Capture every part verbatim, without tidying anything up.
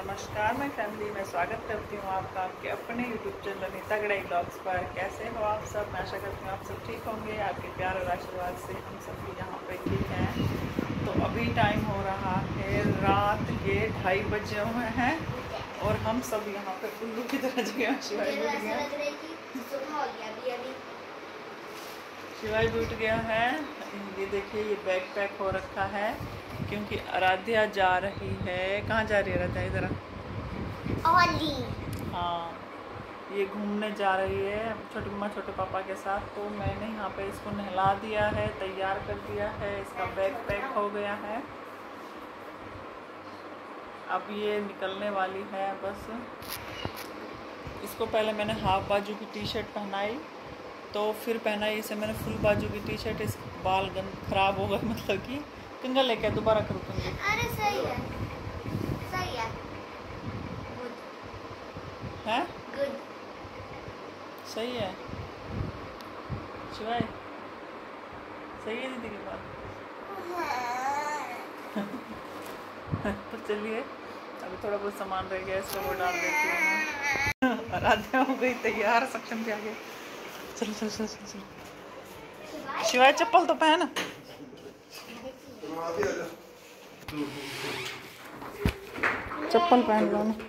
नमस्कार मैं फैमिली में स्वागत करती हूँ आपका आपके अपने यूट्यूब चैनल नीता गड़ाई ब्लॉग्स पर। कैसे हो आप सब? मैं आशा करती हूँ आप सब ठीक होंगे। आपके प्यार और आशीर्वाद से हम सब भी यहाँ पे ठीक हैं। तो अभी टाइम हो रहा है रात के ढाई बजे हुए हैं और हम सब यहाँ पे उल्लू की तरह जगह शिवाय भी उठ गया शिवाय भी उठ गया है। ये देखिए ये बैग पैक हो रखा है क्योंकि आराध्या जा रही है। कहाँ जा रही है आराध्या? इधर हाँ, ये घूमने जा रही है छोटी मम्मा छोटे पापा के साथ। तो मैंने यहाँ पे इसको नहला दिया है, तैयार कर दिया है, इसका बैग पैक हो गया है। अब ये निकलने वाली है बस। इसको पहले मैंने हाफ बाजू की टी शर्ट पहनाई, तो फिर पहनाई इसे मैंने फुल बाजू की टी शर्ट। इस बाल गन खराब हो गए, मतलब कि कंगा लेके दोबारा करूँ कंगे। अरे सही है, सही है, गुड है, गुड सही है शिवाय, सही है दीदी की बात। तो चलिए अभी थोड़ा बहुत सामान रह गया, इसको वो डाल देती हूँ। आराध्या हो गई तैयार, सक्षम भी आ गया। चलो चलो चलो चलो चलो शिवाय चप्पल तो पहन। चप्पल पहन लो ना।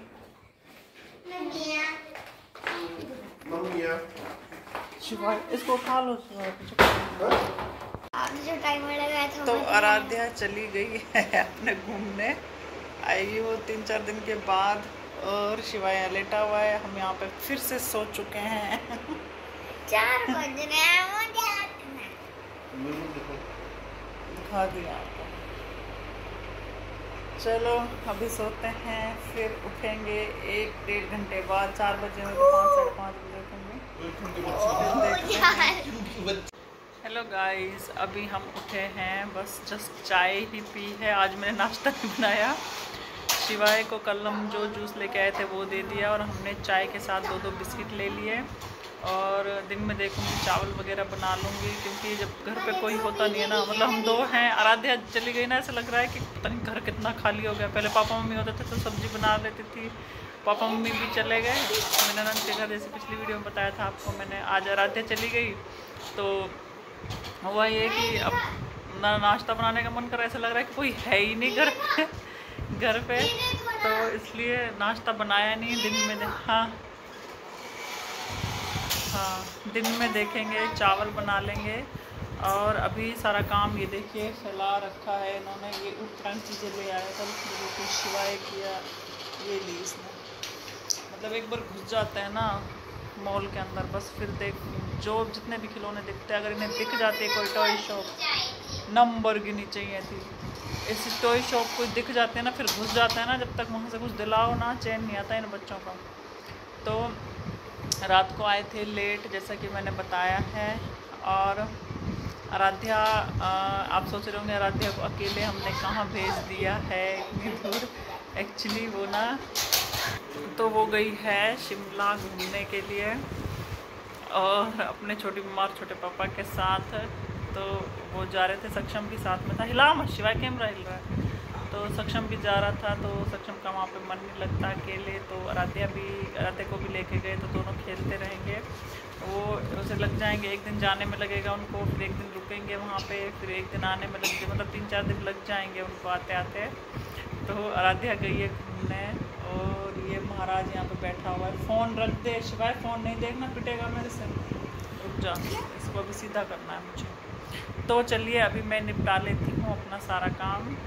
शिवाय इसको खा लो शिवाय। जो टाइमर लगाया था तो आराध्या चली गई है अपने घूमने। आई वो तीन चार दिन के बाद और शिवाय लेटा हुआ है। हम यहाँ पे फिर से सो चुके हैं। चार बजने दिखा दिया आपको। चलो अभी सोते हैं, फिर उठेंगे एक डेढ़ घंटे बाद। चार बजे में तो पाँच साढ़े पाँच बजे उठेंगे। हेलो गाइस, अभी हम उठे हैं, बस जस्ट चाय ही पी है। आज मैंने नाश्ता नहीं बनाया। शिवाय को कल हम जो जूस लेके आए थे वो दे दिया और हमने चाय के साथ दो दो बिस्किट ले लिए। और दिन में देखूंगी चावल वगैरह बना लूँगी क्योंकि जब घर पे कोई होता नहीं है ना, मतलब हम दो हैं। आराध्या चली गई ना, ऐसा लग रहा है कि पता नहीं घर कितना खाली हो गया। पहले पापा मम्मी होते थे तो सब्जी बना लेती थी, पापा मम्मी भी चले गए। मैंने ननद के घर जैसे पिछली वीडियो में बताया था आपको मैंने, आज आराध्या चली गई तो हुआ ये कि अब ना नाश्ता बनाने का मन कर रहा है। ऐसा लग रहा है कि कोई है ही नहीं घर पे घर पे तो इसलिए नाश्ता बनाया नहीं। दिन में हाँ हाँ दिन में देखेंगे, चावल बना लेंगे। और अभी सारा काम ये देखिए फैला रखा है इन्होंने। ये उपकरण चीज़ें ले आया था, तो शिवाय किया ये ली इसने। मतलब एक बार घुस जाते हैं ना मॉल के अंदर, बस फिर देख जो जितने भी खिलौने दिखते हैं, अगर इन्हें दिख जाते कोई टॉय शॉप नंबर गिनी चाहिए थी, इस टॉय शॉप को दिख जाते हैं ना, फिर घुस जाते हैं ना। जब तक वहाँ से कुछ दिलाओ ना चैन नहीं आता इन बच्चों का। तो रात को आए थे लेट जैसा कि मैंने बताया है। और आराध्या, आप सोच रहे होंगे आराध्या को अकेले हमने कहाँ भेज दिया है इतनी दूर। एक्चुअली वो ना तो वो गई है शिमला घूमने के लिए और अपने छोटी मम्मा और छोटे पापा के साथ। तो वो जा रहे थे, सक्षम भी साथ में था। हिला मत शिवाय, कैमरा हिल रहा है। तो सक्षम भी जा रहा था, तो सक्षम का वहाँ पे मन नहीं लगता अकेले। तो आराध्या भी आराध्या को भी लेके गए, तो दोनों खेलते रहेंगे। वो उसे लग जाएंगे, एक दिन जाने में लगेगा उनको, फिर एक दिन रुकेंगे वहाँ पे, फिर एक दिन आने में लग मतलब तीन चार दिन लग जाएंगे उनको आते आते। तो आराध्या गई है घूमने और ये महाराज यहाँ पे बैठा हुआ है। फ़ोन रख दे शिवाय, फ़ोन नहीं देखना, पिटेगा मेरे से। रुक जा, इसको अभी सीधा करना है मुझे। तो चलिए अभी मैं निपटा लेती हूँ अपना सारा काम।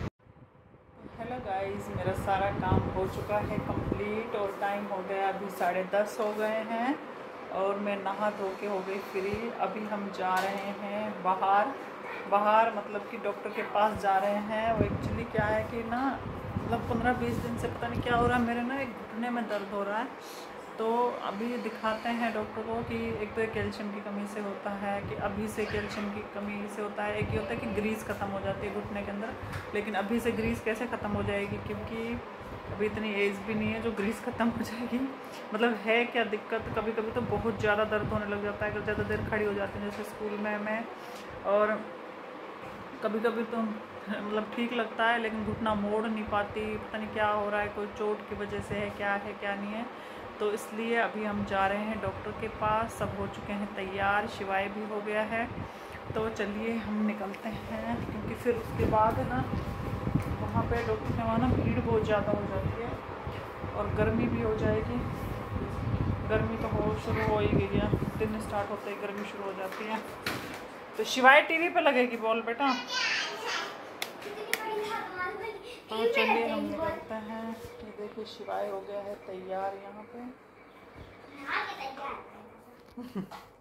हेलो गाइस, मेरा सारा काम हो चुका है कंप्लीट और टाइम हो गया अभी साढ़े दस हो गए हैं और मैं नहा धो के हो गई फ्री। अभी हम जा रहे हैं बाहर बाहर मतलब कि डॉक्टर के पास जा रहे हैं। वो एक्चुअली क्या है कि ना, मतलब पंद्रह बीस दिन से पता नहीं क्या हो रहा है, मेरे ना एक घुटने में दर्द हो रहा है। तो अभी दिखाते हैं डॉक्टर को कि एक तो कैल्शियम की कमी से होता है, कि अभी से कैल्शियम की कमी से होता है। एक ये होता है कि ग्रीस ख़त्म हो जाती है घुटने के अंदर, लेकिन अभी से ग्रीस कैसे ख़त्म हो जाएगी क्योंकि अभी इतनी एज भी नहीं है जो ग्रीस ख़त्म हो जाएगी। मतलब है क्या दिक्कत, कभी कभी तो बहुत ज़्यादा दर्द होने लग जाता है अगर ज़्यादा देर खड़ी हो जाती है, जैसे स्कूल में मैं। और कभी कभी तो मतलब ठीक लगता है, लेकिन घुटना मोड़ नहीं पाती, पता नहीं क्या हो रहा है, कोई चोट की वजह से है, क्या है क्या नहीं है। तो इसलिए अभी हम जा रहे हैं डॉक्टर के पास। सब हो चुके हैं तैयार, शिवाय भी हो गया है। तो चलिए हम निकलते हैं, क्योंकि फिर उसके बाद है ना वहाँ पे डॉक्टर के वहाँ ना भीड़ बहुत ज़्यादा हो जाती है और गर्मी भी हो जाएगी। गर्मी तो हो शुरू हो ही गई है, दिन स्टार्ट होते ही गर्मी शुरू हो जाती है। तो शिवाय टीवी पे लगेगी बॉल बेटा। तो चलिए हम निकलते हैं। ये देखिए शिवाय हो गया है तैयार यहाँ पे।